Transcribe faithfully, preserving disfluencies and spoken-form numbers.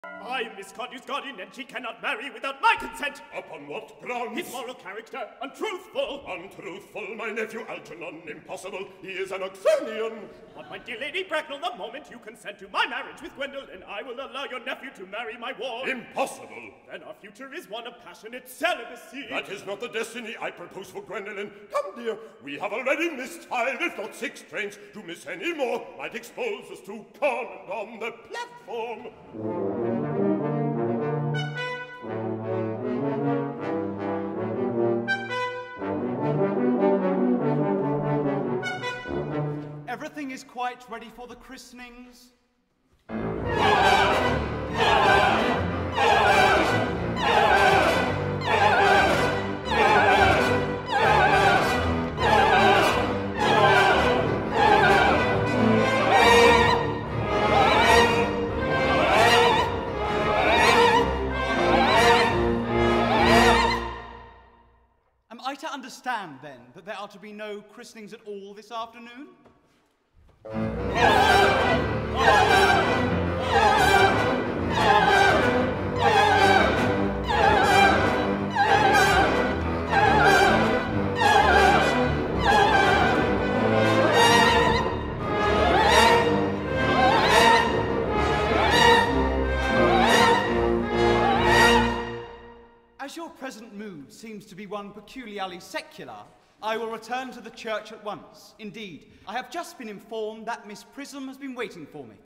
I am Miss Cordew's guardian, and she cannot marry without my consent. Upon what grounds? His moral character, untruthful. Untruthful, my nephew Algernon, impossible. He is an Oxonian. But my dear Lady Bracknell, the moment you consent to my marriage with Gwendolen, I will allow your nephew to marry my ward. Impossible. Then our future is one of passionate celibacy. That is not the destiny I propose for Gwendolen. Come, dear, we have already missed five, if not six trains. To miss any more might expose us to comment on the platform. Everything is quite ready for the christenings. Am I to understand, then, that there are to be no christenings at all this afternoon? As your present mood seems to be one peculiarly secular, I will return to the church at once. Indeed, I have just been informed that Miss Prism has been waiting for me.